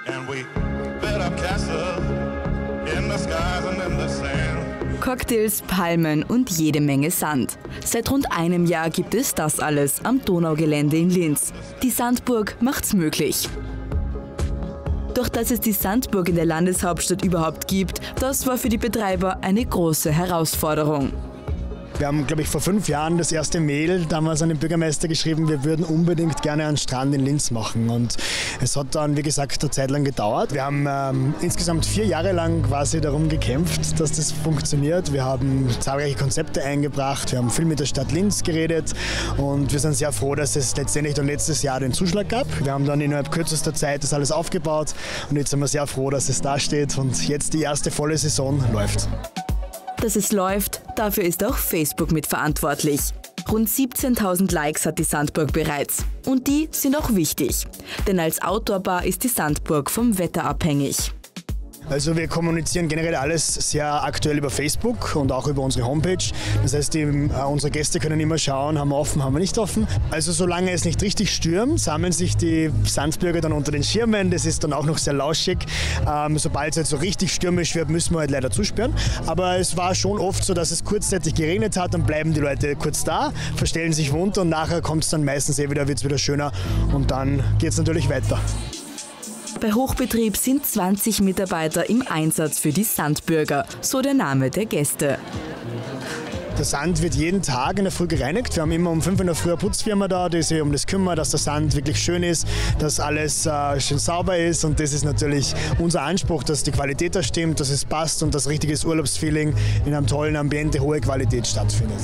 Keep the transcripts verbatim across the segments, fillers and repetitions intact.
Cocktails, Palmen und jede Menge Sand. Seit rund einem Jahr gibt es das alles am Donaugelände in Linz. Die Sandburg macht's möglich. Doch dass es die Sandburg in der Landeshauptstadt überhaupt gibt, das war für die Betreiber eine große Herausforderung. Wir haben, glaube ich, vor fünf Jahren das erste Mail damals an den Bürgermeister geschrieben, wir würden unbedingt gerne einen Strand in Linz machen. Und es hat dann, wie gesagt, eine Zeit lang gedauert. Wir haben ähm, insgesamt vier Jahre lang quasi darum gekämpft, dass das funktioniert. Wir haben zahlreiche Konzepte eingebracht, wir haben viel mit der Stadt Linz geredet und wir sind sehr froh, dass es letztendlich dann letztes Jahr den Zuschlag gab. Wir haben dann innerhalb kürzester Zeit das alles aufgebaut und jetzt sind wir sehr froh, dass es da steht und jetzt die erste volle Saison läuft. Dass es läuft, dafür ist auch Facebook mitverantwortlich. Rund siebzehntausend Likes hat die Sandburg bereits. Und die sind auch wichtig. Denn als Outdoor-Bar ist die Sandburg vom Wetter abhängig. Also wir kommunizieren generell alles sehr aktuell über Facebook und auch über unsere Homepage. Das heißt, die, äh, unsere Gäste können immer schauen, haben wir offen, haben wir nicht offen. Also solange es nicht richtig stürmt, sammeln sich die Sandburger dann unter den Schirmen. Das ist dann auch noch sehr lauschig. Ähm, sobald es halt so richtig stürmisch wird, müssen wir halt leider zusperren. Aber es war schon oft so, dass es kurzzeitig geregnet hat, dann bleiben die Leute kurz da, verstellen sich munter und nachher kommt es dann meistens eh wieder, wird es wieder schöner und dann geht es natürlich weiter. Bei Hochbetrieb sind zwanzig Mitarbeiter im Einsatz für die Sandburger, so der Name der Gäste. Der Sand wird jeden Tag in der Früh gereinigt. Wir haben immer um fünf in der Früh eine Putzfirma da, die sich um das kümmert, dass der Sand wirklich schön ist, dass alles äh, schön sauber ist. Und das ist natürlich unser Anspruch, dass die Qualität da stimmt, dass es passt und dass richtiges Urlaubsfeeling in einem tollen Ambiente hohe Qualität stattfindet.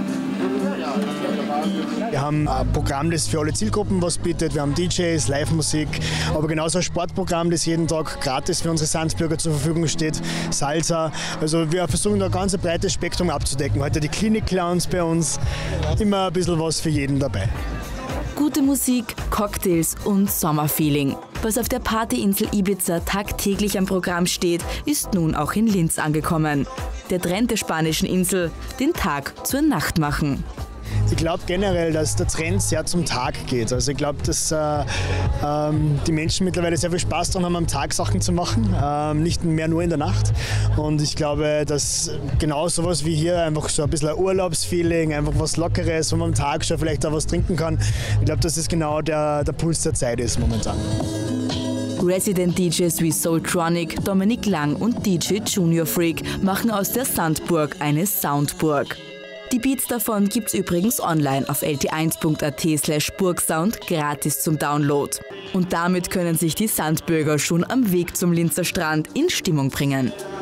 Wir haben ein Programm, das für alle Zielgruppen was bietet. Wir haben D Js, Live-Musik, aber genauso ein Sportprogramm, das jeden Tag gratis für unsere Sandburger zur Verfügung steht. Salsa. Also wir versuchen da ein ganz breites Spektrum abzudecken. Heute die Klinik-Clowns bei uns. Immer ein bisschen was für jeden dabei. Gute Musik, Cocktails und Sommerfeeling. Was auf der Partyinsel Ibiza tagtäglich am Programm steht, ist nun auch in Linz angekommen. Der Trend der spanischen Insel, den Tag zur Nacht machen. Ich glaube generell, dass der Trend sehr zum Tag geht. Also ich glaube, dass äh, ähm, die Menschen mittlerweile sehr viel Spaß daran haben, am Tag Sachen zu machen, ähm, nicht mehr nur in der Nacht. Und ich glaube, dass genau sowas wie hier einfach so ein bisschen ein Urlaubsfeeling, einfach was Lockeres, wo man am Tag schon vielleicht auch was trinken kann. Ich glaube, dass das genau der, der Puls der Zeit ist momentan. Resident D Js wie Soultronic, Dominik Lang und D J Junior Freak machen aus der Sandburg eine Soundburg. Die Beats davon gibt's übrigens online auf l t eins punkt a t slash burgsound gratis zum Download. Und damit können sich die Sandburger schon am Weg zum Linzer Strand in Stimmung bringen.